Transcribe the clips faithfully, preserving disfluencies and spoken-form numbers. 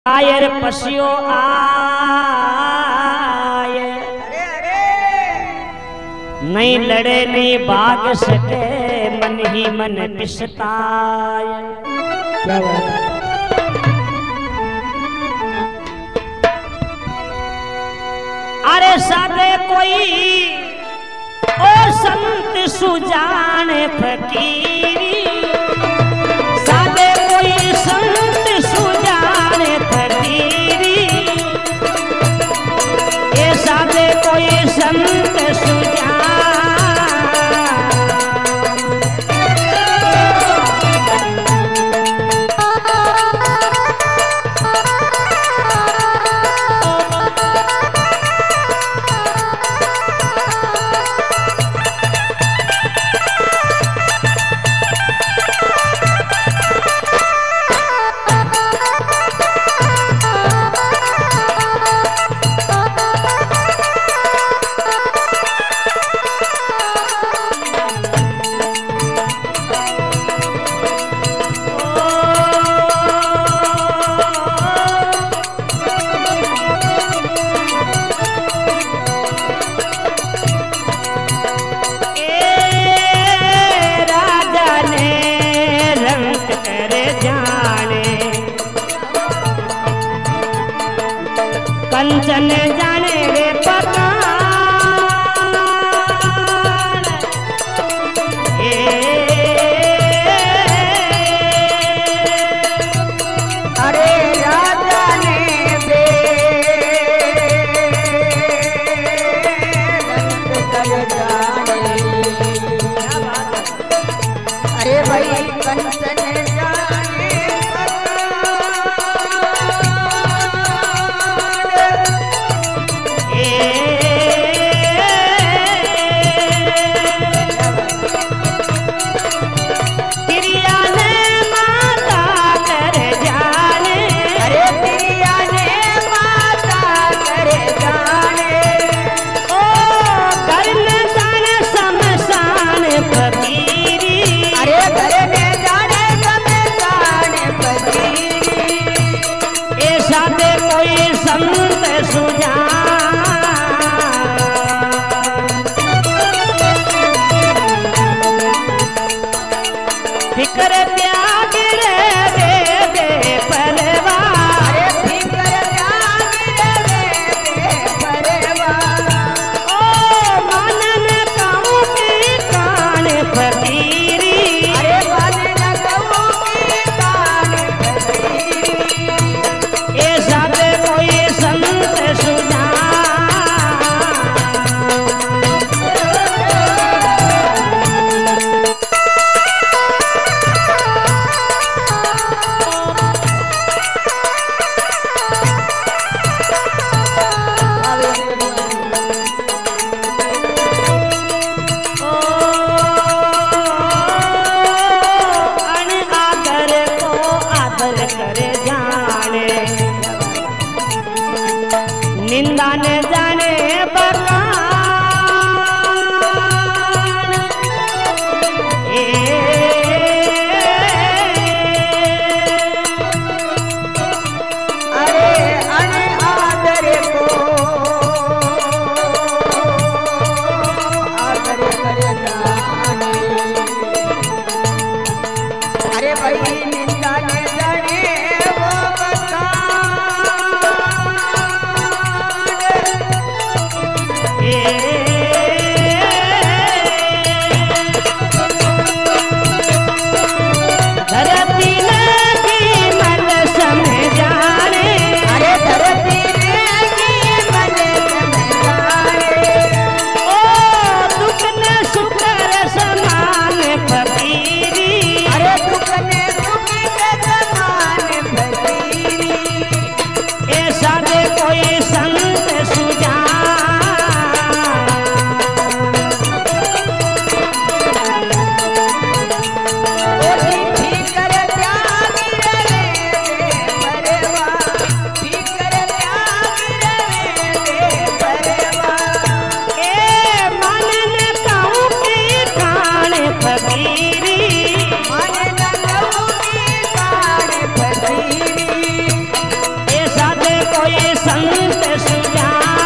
आयर पसियो आए, नहीं लड़े नहीं भाग सके, मन ही मन पिसताए। क्या बात है? अरे सादे कोई ओ संत सुजाने फकीरी, सादे कोई संत सुजाने फकीरी, ये सादे कोई संत सुजान। कंचन जाने रे पकान, ए अरे राजा ने बे कर जाने, अरे भाई कंचन जाने फिकर त्याग रे दे दे परवार, फिकर त्याग रे दे दे परवार, ओ मानन कहूँ की कान फकीरी, अरे मानन कहूँ की कान फकीरी, ये सब कोई संत सुजान। निंदा न जाने बखान, ए अरे अन आदर को आदर कर जाने, अरे भाई निंदा न जाने वो बखान, कोई संत सुजान।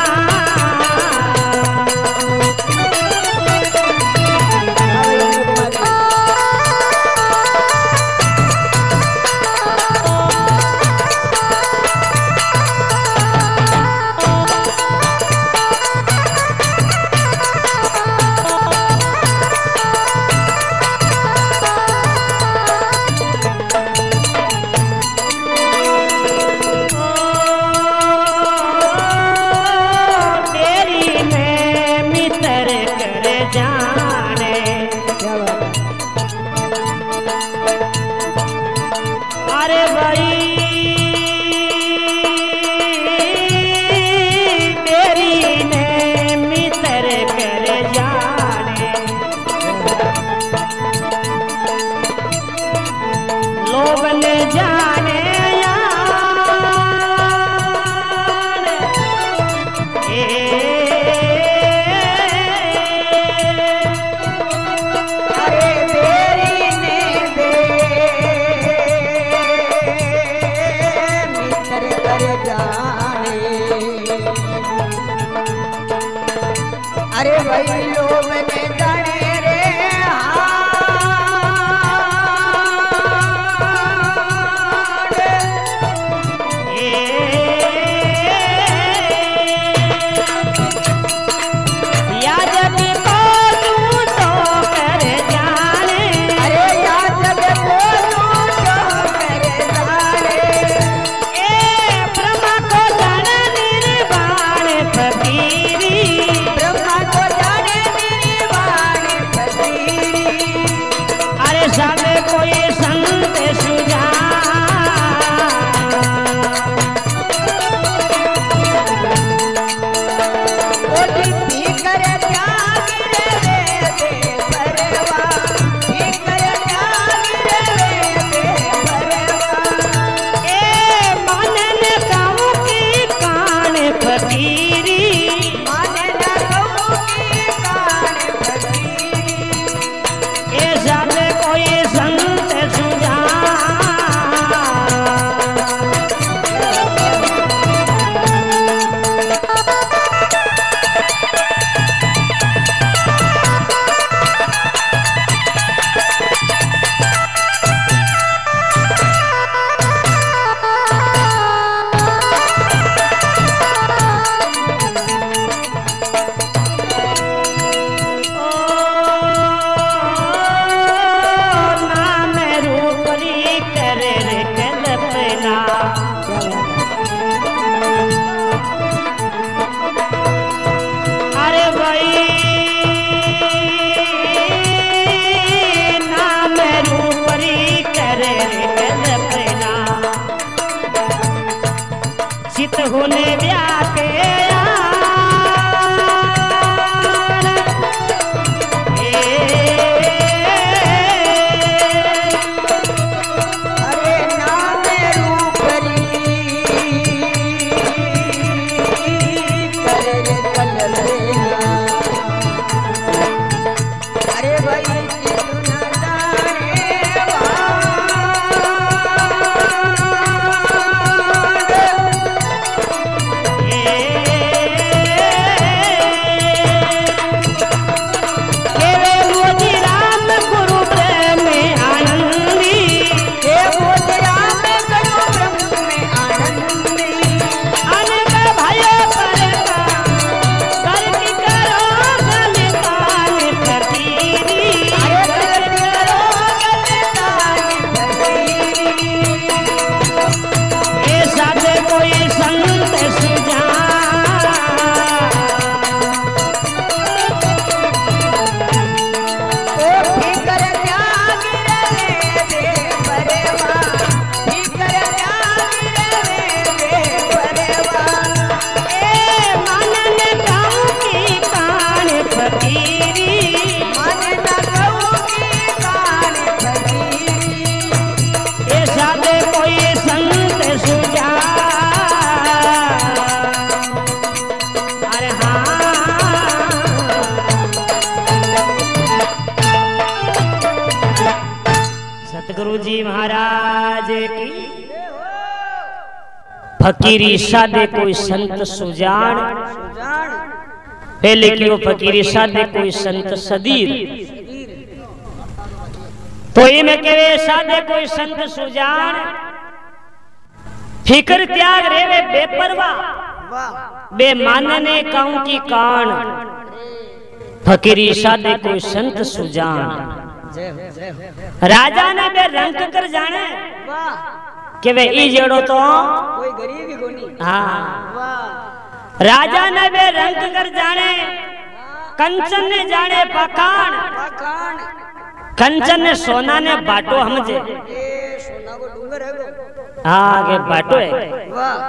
अरे भाई तेरी ने मित्र कर जाने, लोग ने जाने अरे भाई लोग ने जाने रे या जब को तू तो कर जाने, अरे या जब को तू तो कर जाने, ए ब्रह्मा को जान निर्वाण फकीरी, ब्रह्मा को जाने निर्वाण फकीरी। अरे सब कोई संत सुजान। ओली भीकर त्याग रे दे परवा, भीकर त्याग रे दे परवा। ए मानन गाँव की कान फकीरी, माने न कहूँ की कान फकीरी। ए सब कोई संत सुजान। नाम रूपरी करे रे कल्पना, अरे भाई नाम रूपरी करे रे कल्पना, चित होने व्यापे अरे नाम रूपरी करे रे कल्पना। अरे भाई चित न जाने वाण, फकीरी सादे कोई संत सुजान, सुजान पहले की वो फकीरी सादे कोई संत सदीर। तो ये में कहे सादे कोई संत सुजान, फिक्र त्याग रेवे बेपरवाह, वाह बे मानने काऊ की कान, फकीरी सादे कोई संत सुजान। जय हो जय हो राजा ने बे रंग कर जाने वाह कि वे ई जेड़ो तो कोई गरीब ही कोनी हाँ, वाह राजा ने बे रंग कर जाने, कंचन ने जाने पखान, पाखान कंचन ने सोना ने बाटो हमजे, ए सोना को डूंगर है वो हाँ के बाटो है। वाह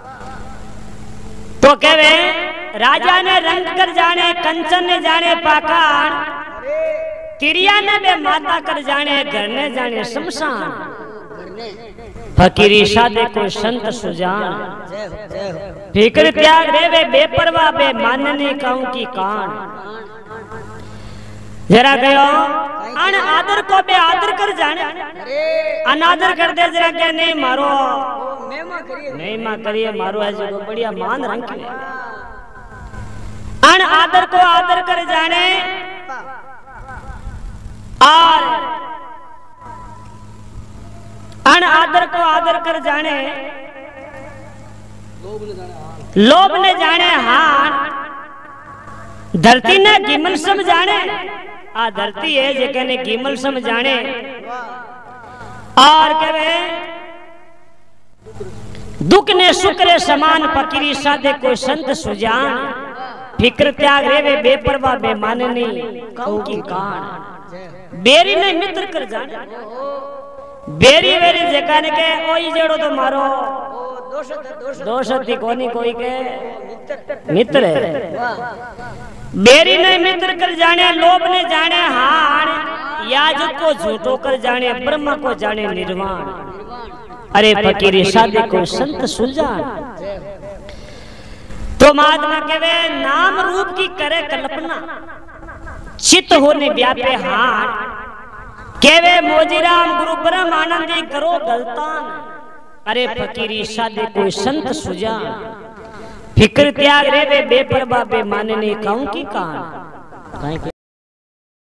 तो कहवे राजा ने रंग कर जाने, कंचन ने जाने पाखान, अरे तिरिया ने बे माता कर जाने, घर ने जाने शमशान, करने फकीरी सादे कोई संत सुजान। जय हो जय हो फिक्र त्याग रेवे बेपरवाह, बे मानने काऊ की कान। जरा गयो अन आदर को बे आदर कर जाने, अरे अनादर कर दे जरा के नहीं मारो, ओ मेमा करिए नहीं मां करिए मारो है जो बढ़िया मान रंग के। अन आदर को आदर कर जाने, और अन आदर को आदर कर जाने, लोभ ने जाने हान, धरती ने गिमल सम जाने, आ धरती है जे कहने गिमल सम जाने, और कहे दुख ने शुक्र समान, फकीरी सादे कोई संत सुजान। फिक्र त्याग रेवे बेपरवाह, बेमाननी काऊ की कान। बेरी ने मित्र कर जाने, बेरी बेरी जगह ने के ओई जेड़ो तो मारो, ओ दोषत दोषत दोषत थी कोनी कोई के मित्र मित्र है। वाह बेरी ने मित्र कर जाने, लोभ ने जाने हान, याज को झूठो कर जाने, ब्रह्म को जाने निर्वाण। अरे फकीरी सादे को संत सुजान। तो महात्मा कहे नाम रूप की करे कल्पना, चित होने व्यापे हार, केवे मोजीराम गुरु ब्रह्म आनंदी करो गलतान। अरे फकीरी सादे कोई संत सुजान, फिक्र त्याग रेवे बेपरवाह, बे मानने काऊ की कान।